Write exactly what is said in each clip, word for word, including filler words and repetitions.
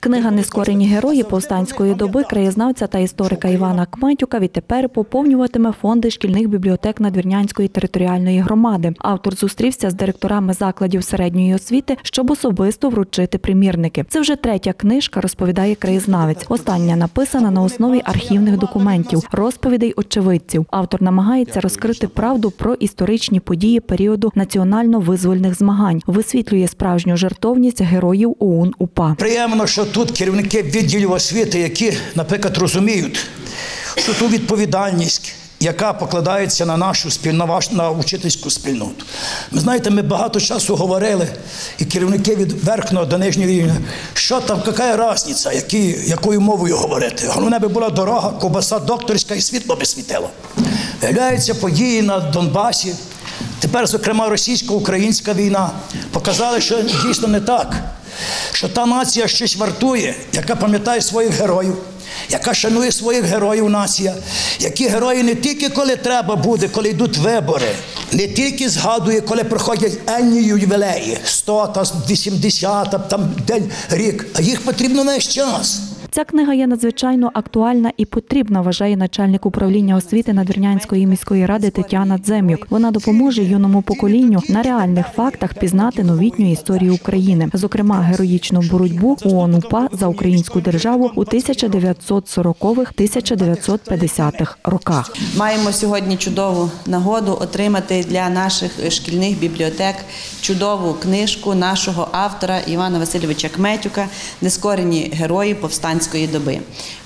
Книга «Нескорені герої повстанської доби» краєзнавця та історика Івана Кметюка відтепер поповнюватиме фонди шкільних бібліотек Надвірнянської територіальної громади. Автор зустрівся з директорами закладів середньої освіти, щоб особисто вручити примірники. Це вже третя книжка, розповідає краєзнавець. Остання написана на основі архівних документів, розповідей очевидців. Автор намагається розкрити правду про історичні події періоду національно-визвольних змагань, висвітлює справжню жертовність героїв ОУН-УПА. Приємно, що тут керівники відділів освіти, які, наприклад, розуміють, що ту відповідальність, яка покладається на нашу спільну, на учительську спільноту. Ви знаєте, ми багато часу говорили, і керівники від верхнього до нижнього рівня, що там, яка різниця, які, якою мовою говорити. Головне би була дорога, ковбаса докторська і світло би світило. Виявляються події на Донбасі, тепер, зокрема, російсько-українська війна, показали, що дійсно не так. Що та нація щось вартує, яка пам'ятає своїх героїв, яка шанує своїх героїв нація, які герої не тільки коли треба буде, коли йдуть вибори, не тільки згадує, коли проходять енні ювілеї, сто, вісімдесят, там день, рік, а їх потрібно весь час. Ця книга є надзвичайно актуальна і потрібна, вважає начальник управління освіти Надвірнянської міської ради Тетяна Дзем'юк. Вона допоможе юному поколінню на реальних фактах пізнати новітню історію України, зокрема героїчну боротьбу ОУН-УПА за українську державу у тисяча дев'ятсот сорокових - тисяча дев'ятсот п'ятдесятих роках. Маємо сьогодні чудову нагоду отримати для наших шкільних бібліотек чудову книжку нашого автора Івана Васильовича Кметюка «Нескорені герої повстанської доби».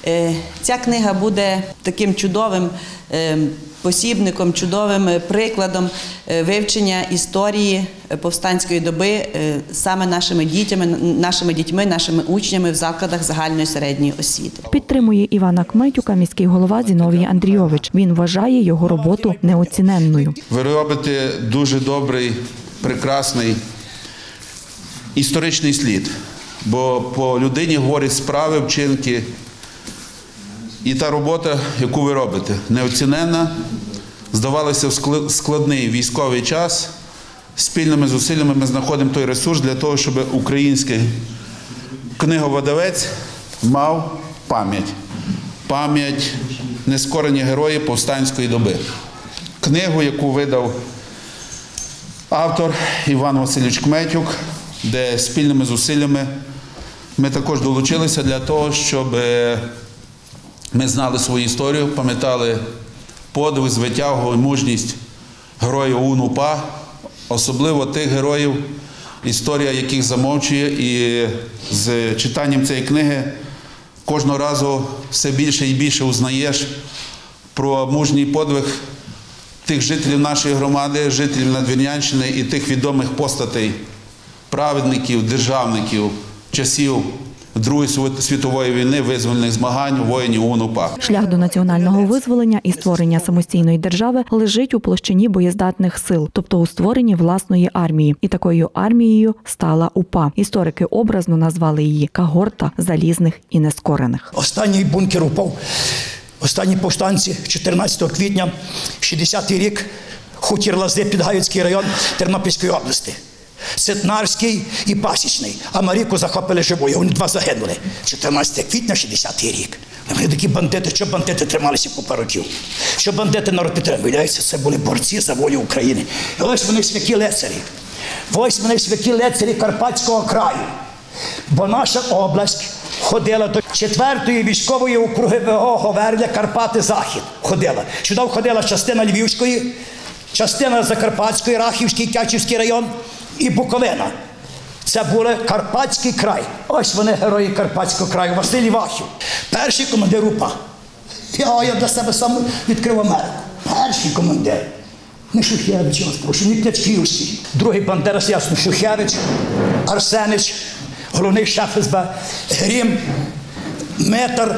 Ця книга буде таким чудовим посібником, чудовим прикладом вивчення історії повстанської доби саме нашими дітями, нашими дітьми, нашими учнями в закладах загальної середньої освіти. Підтримує Івана Кметюка міський голова Зіновій Андрійович. Він вважає його роботу неоціненною. Ви робите дуже добрий, прекрасний історичний слід, бо по людині говорять справи, вчинки. І та робота, яку ви робите, неоціненна, здавалося, в складний військовий час. Спільними зусиллями ми знаходимо той ресурс для того, щоб український книговидавець мав пам'ять. Пам'ять «Нескорені герої повстанської доби». Книгу, яку видав автор Іван Васильович Кметюк, де спільними зусиллями ми також долучилися для того, щоб ми знали свою історію, пам'ятали подвиг, звитягу і мужність героїв ОУН-УПА, особливо тих героїв, історія яких замовчує, і з читанням цієї книги кожного разу все більше і більше узнаєш про мужній подвиг тих жителів нашої громади, жителів Надвірнянщини і тих відомих постатей, праведників, державників, часів Другої світової війни, визвольних змагань, воїнів ОУН-УПА. Шлях до національного визволення і створення самостійної держави лежить у площині боєздатних сил, тобто у створенні власної армії. І такою армією стала УПА. Історики образно назвали її «когорта залізних і нескорених». Останній бункер упав, останні повстанці чотирнадцятого квітня, шістдесятий рік, хутір Лази, Підгаїцький район Тернопільської області. Ситнарський і Пасічний. А Марійку захопили живою, вони два загинули. чотирнадцятого квітня, шістдесятий рік. Вони такі бандити, що бандити трималися купа років. Що бандити народ підтримує. Виявляється, це були борці за волю України. І ось вони святі лицарі. Ось вони святі лицарі Карпатського краю. Бо наша область ходила до четвертої військової округи Говерля, Карпати-Захід. Ходила. Сюди входила частина Львівської, частина Закарпатської, Рахівський, Тячівський район і Буковина. Це був Карпатський край. Ось вони, герої Карпатського краю. Василь Івахів. Перший командир УПА. Я, я для себе сам відкрив Америку. Перший командир. Не Шухевич, я вас прошу, не Клячківський. Другий бандера, ясно, Шухевич, Арсенич, головний шеф ес бе, Грім, Метр,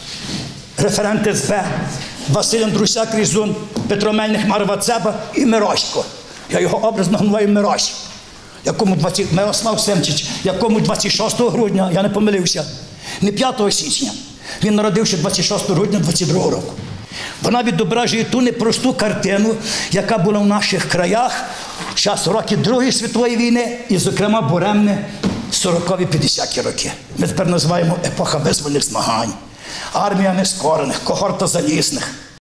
референт ес бе, Василь Андрусяк, Різун, Петро Мельник, Марва Цеба і Мирошко. Я його образно називаю Мирось. Якому двадцять Мирослав Семчич, якому двадцять шостого грудня, я не помилився, не п'ятого січня. Він народився двадцять шостого грудня двадцять другого року. Вона відображує ту непросту картину, яка була в наших краях час роки Другої світової війни і, зокрема, буремне сорокові-п'ятдесяті роки. Ми тепер називаємо епоха визвольних змагань. Армія нескорених, когорта залізних.